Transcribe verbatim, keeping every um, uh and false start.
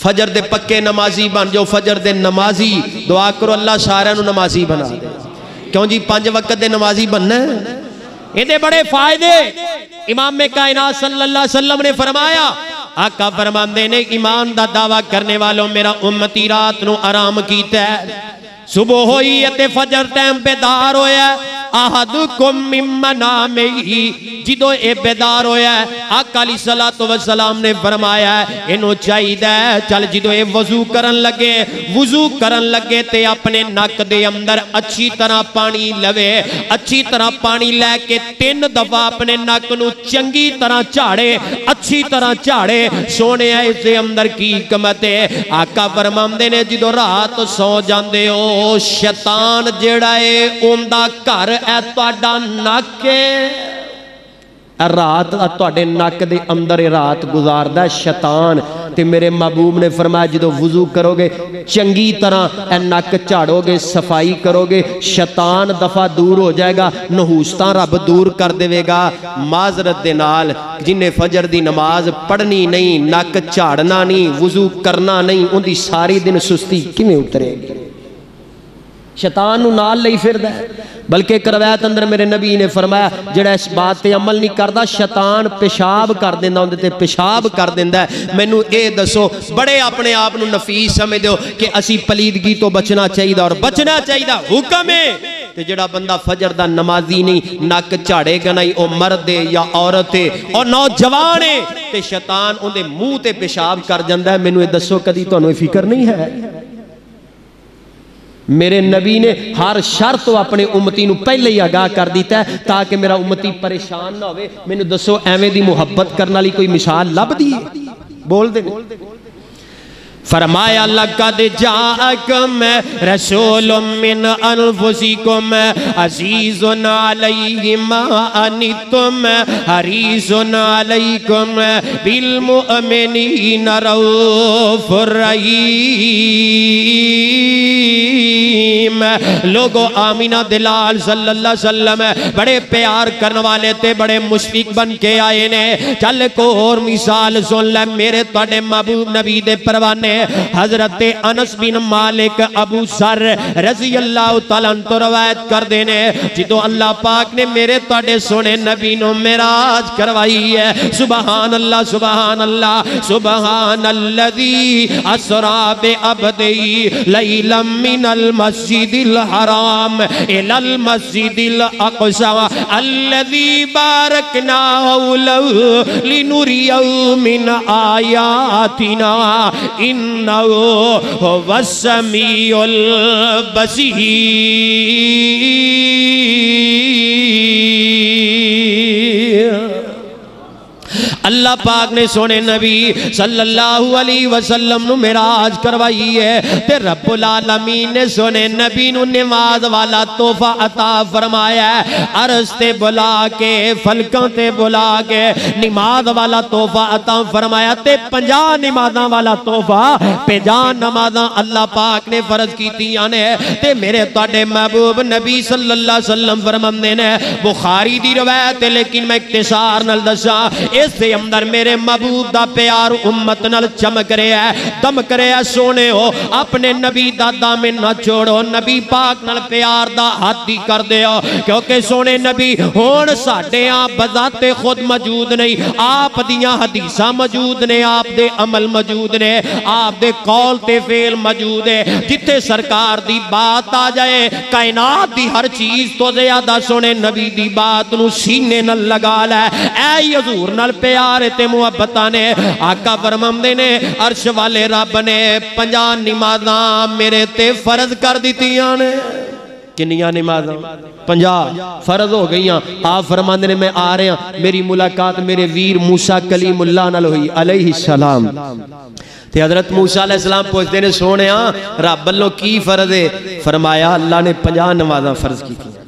فجر دے پکے نمازی بن جو، فجر دے نمازی دعا کرو اللہ سارے نو نمازی بنا دے. کیوں جی پانچ وقت دے نمازی بننا ہے. یہ دے بڑے فائدے امام کائنات صلی اللہ علیہ وسلم نے فرمایا. آقا فرماندے نے ایمان دا دعویٰ کرنے والوں میرا امتی رات نو آرام کیتا ہے، صبح ہوئی ہے فجر ٹائم پہ دار ہویا ہے. احدکم من منامہ، جدو اے بیدار ہویا ہے آقا علیہ السلام نے فرمایا ہے انہوں چاہید ہے چل جدو اے وضو کرن لگے وضو کرن لگے تے اپنے نک دے اندر اچھی طرح پانی لوے، اچھی طرح پانی لے کے تین دفعہ اپنے نک نو چنگی طرح چاڑے، اچھی طرح چاڑے. سونے ہے اس دے اندر کی حکمت ہے. آقا فرماندے نے جدو رات سو جاندے ہو شیطان جڑا ہے اوندا گھر اے تہاڈا نک ہے. رات تہاڈے نک دے اندر رات گزاردا شیطان. تے میرے محبوب نے فرمایا جدو وضو کرو گے چنگی طرح اے نک جھاڑو گے، صفائی کرو گے، شیطان دفعہ دور ہو جائے گا، نحوستاں رب دور کر دے گا. معذرت دے نال جنہیں فجر دی نماز پڑھنی نہیں، نک جھاڑنا نہیں، وضو کرنا نہیں، ان دی ساری دن سستی کیویں اترے گی؟ شیطان نو نال لئی پھردا ہے. بلکہ ایک روایت اندر میرے نبی نے فرمایا جڑا اس بات تے عمل نہیں کردا شیطان پیشاب کر دیندا ہوندے تے پیشاب کر دیندا ہے. مینوں اے دسو بڑے اپنے آپ نو نفیس سمجھ دیو کہ اسی پلیدگی تو بچنا چاہیے اور بچنا چاہیے حکم ہے. تے جڑا بندہ فجر دا نمازی نہیں نک جھاڑے گا نہیں او مرد ہے یا عورت ہے اور نوجوان ہے تے شیطان اون دے منہ تے پیشاب کر جاندا ہے. مینوں اے دسو کدی تانوں فکر نہیں ہے؟ میرے نبی نے ہر شرط اپنے امتی نو پہلے ہی آگاہ کر دیتا ہے تاکہ میرا امتی پریشان نہ ہوئے. میں نے دسو ایویں دی محبت کرنا لی کوئی مثال لب دی بول دے. فرمایا لقد جاءکم رسول من انفسکم عزیز علیہ ما عنتم حریص علیکم بالمؤمنین رؤوف رحیم. لوگو آمینہ دلال صلی اللہ علیہ وسلم بڑے پیار کرنے والے تے بڑے مشفق بن کے آئے نے. چل کو اور مثال سن لے میرے توڑے محبوب نبی دے پروانے حضرت انس بن مالک ابو سر رضی اللہ تعالیٰ عنہ روایت کر دینے جدو اللہ پاک نے میرے توڑے سونے نبی نو معراج کروائی ہے. سبحان اللہ سبحان اللہ سبحان الذی اسرا بعبدی لیلا من المسجد الحرام الى المسجد الاقصى الذي باركنا حوله لنريه من آياتنا انه هو السميع البصير. اللہ پاک نے سونے نبی صلی اللہ علیہ وسلم نو معراج کروائی ہے تے رب العالمین نے سونے نبی نو نماز والا تحفہ عطا فرمایا ہے. عرض تے بلا کے فلکاں تے بلا کے نماز والا تحفہ عطا فرمایا تے پنجاہ نمازاں والا تحفہ پنجاہ نمازاں اللہ پاک نے فرض کیتیاں نے. تے میرے تواڈے محبوب نبی صلی اللہ علیہ وسلم فرماندے نے بخاری دی روایت ہے لیکن میں اختصار نال دساں اس دے اندر میرے محبوب دا پیار امت نال چمک رہا ہے دمک رہا ہے. سونے ہو اپنے نبی دا دامن نہ چھوڑو، نبی پاک نال پیار دا ہاتھ دی کر دے ہو کیونکہ سونے نبی ہون ساڑھے آپ بذات خود موجود نہیں، آپ دیاں حدیثاں موجود نے، آپ دے عمل موجود نے، آپ دے قول تے فعل موجود ہے. جتے سرکار دی بات آ جائے کائنات دی ہر چیز تو زیادہ سونے نبی دی بات نو سینے نال لگا لے. اے حضور نال پیار تے محبتاں نے آقا فرماندے نے عرش والے رب نے پنجاہ نمازاں میرے تے فرض کر دیتیاں نے. کنیاں نمازاں پنجاہ فرض ہو گئیاں. آپ فرماندے نے میں آ رہے ہیں میری ملاقات میرے ویر موسیٰ کلیم اللہ نال ہوئی علیہ السلام. تے حضرت موسیٰ علیہ السلام پوچھتے نے سونے ہاں رب اللہ کی فرض ہے؟ فرمایا اللہ نے پنجاہ نمازاں فرض کی تھی.